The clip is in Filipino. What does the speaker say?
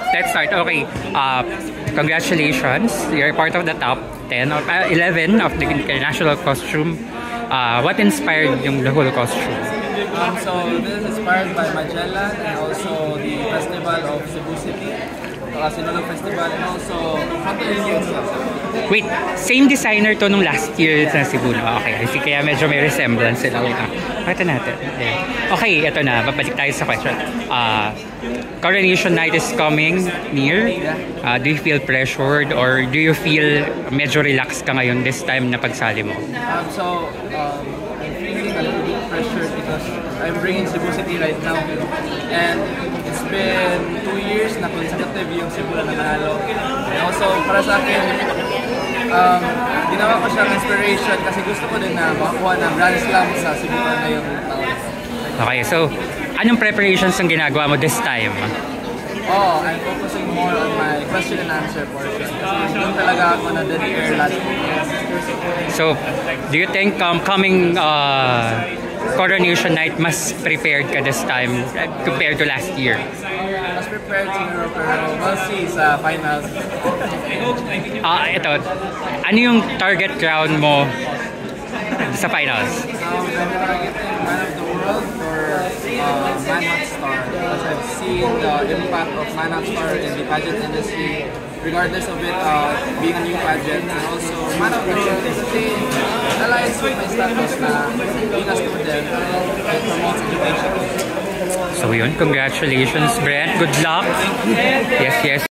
let's start. Okay. Congratulations. You're part of the top 10 or 11 of the international costume. What inspired the whole costume? So this is inspired by Magellan and also the festival of Cebu City, Sinulog Festival, and also Wait, same designer to nung last year sa Cebu, no? Okay, I see, kaya medyo may resemblance sila. Pakita natin. Okay, ito na. Babalik tayo sa question. Coronation night is coming near. Do you feel pressured or do you feel medyo relaxed ka ngayon this time na pagsali mo? I'm feeling a little bit pressured because I'm bringing Cebu City right now, and it's been 2 years na consecutive yung Cebu na nanalo. And also, para sa akin, ginawa ko siyang inspiration kasi gusto ko din na makakuha ng grandslam sa Cebu na ngayong taon. Okay, so anong preparations ang ginagawa mo this time? I'm focusing more on my question and answer portion. Kasi doon talaga ako na-dedicate last year. So, do you think coming coronation night mas prepared ka this time compared to last year? Mas prepared siguro, pero we'll see sa finals. Ito, ano yung target crown mo sa finals? I'm targeting Man of the World or Man of Star, because I've seen the impact of Man of Star in the pageant industry, regardless of it being a new pageant. And also, Man of the World is aligns with my status na being a student and promotes education. So yun, congratulations Brent, good luck. Yes, yes.